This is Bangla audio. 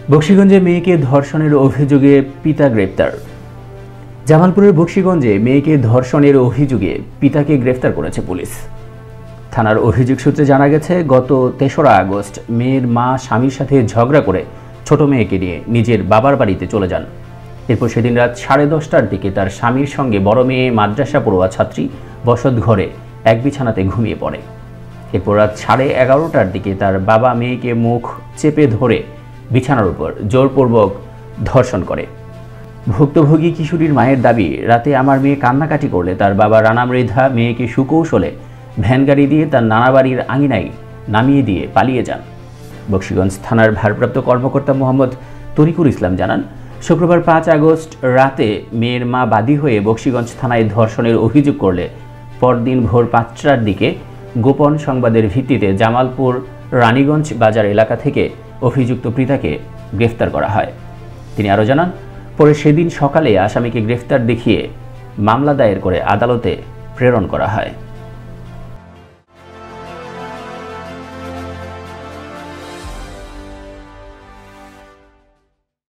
বকশীগঞ্জে মেয়েকে ধর্ষণের অভিযোগে পিতা গ্রেপ্তার। জামালপুরের বকশীগঞ্জে মেয়েকে ধর্ষণের অভিযোগে পিতাকে গ্রেফতার করেছে পুলিশ। থানার অভিযোগ সূত্রে জানা গেছে, গত ৩রা আগস্ট মেয়ের মা স্বামীর সাথে ঝগড়া করে ছোট মেয়েকে নিয়ে নিজের বাবার বাড়িতে চলে যান। এরপর সেদিন রাত 10:30টার দিকে তার স্বামীর সঙ্গে বড় মেয়ে মাদ্রাসা পড়ুয়া ছাত্রী বসত ঘরে এক বিছানাতে ঘুমিয়ে পড়ে। এরপর রাত 11:30টার দিকে তার বাবা মেয়েকে মুখ চেপে ধরে বিছানার উপর জোরপূর্বক ধর্ষণ করে। ভুক্তভোগী কিশোরীর মায়ের দাবি, রাতে আমার মেয়ে কান্নাকাটি করলে তার বাবা রানা মৃধা মেয়েকে সুকৌশলে ভ্যান গাড়ি দিয়ে তার নানা বাড়ির আঙিনায় নামিয়ে দিয়ে পালিয়ে যান। বকশীগঞ্জ থানার ভারপ্রাপ্ত কর্মকর্তা মোহাম্মদ তরিকুল ইসলাম জানান, শুক্রবার 5 আগস্ট রাতে মেয়ের মা বাদী হয়ে বকশীগঞ্জ থানায় ধর্ষণের অভিযোগ করলে পরদিন ভোর 5টার দিকে গোপন সংবাদের ভিত্তিতে জামালপুর রানীগঞ্জ বাজার এলাকা থেকে অভিযুক্ত পিতাকে গ্রেফতার করা হয়। তিনি আরও জানান, পরে সেদিন সকালে আসামিকে গ্রেফতার দেখিয়ে মামলা দায়ের করে আদালতে প্রেরণ করা হয়।